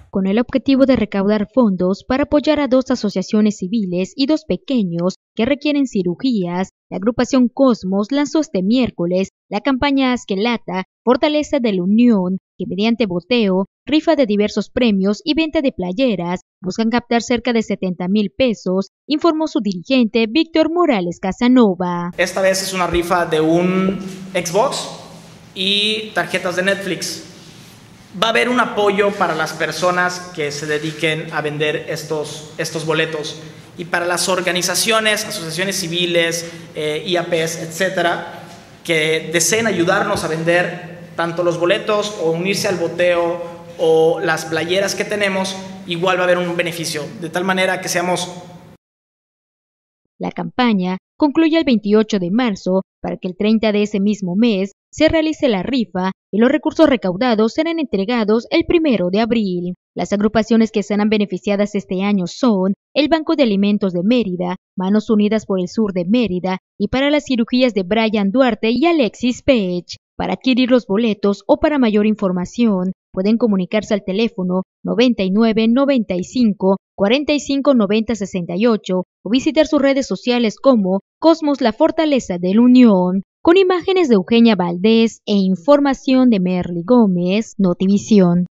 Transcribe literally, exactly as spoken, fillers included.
con el objetivo de recaudar fondos para apoyar a dos asociaciones civiles y dos pequeños que requieren cirugías. La agrupación Cosmos lanzó este miércoles la campaña Haz que Lata, Fortaleza de la Unión, que mediante boteo, rifa de diversos premios y venta de playeras buscan captar cerca de setenta mil pesos, informó su dirigente Víctor Morales Casanova. Esta vez es una rifa de un Xbox y tarjetas de Netflix. Va a haber un apoyo para las personas que se dediquen a vender estos, estos boletos, y para las organizaciones, asociaciones civiles, eh, I A Ps, etcétera, que deseen ayudarnos a vender tanto los boletos o unirse al boteo o las playeras que tenemos. Igual va a haber un beneficio, de tal manera que seamos... La campaña concluye el veintiocho de marzo para que el treinta de ese mismo mes se realice la rifa y los recursos recaudados serán entregados el primero de abril. Las agrupaciones que serán beneficiadas este año son el Banco de Alimentos de Mérida, Manos Unidas por el Sur de Mérida y para las cirugías de Brian Duarte y Alexis Pech. Para adquirir los boletos o para mayor información, pueden comunicarse al teléfono noventa y nueve, noventa y cinco, cuarenta y cinco, noventa, sesenta y ocho o visitar sus redes sociales como Cosmos La Fortaleza de la Unión. Con imágenes de Eugenia Valdés e información de Merly Gómez, Notivisión.